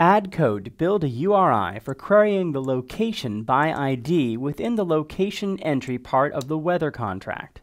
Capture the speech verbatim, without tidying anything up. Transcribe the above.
Add code to build a U R I for querying the location by I D within the location entry part of the weather contract.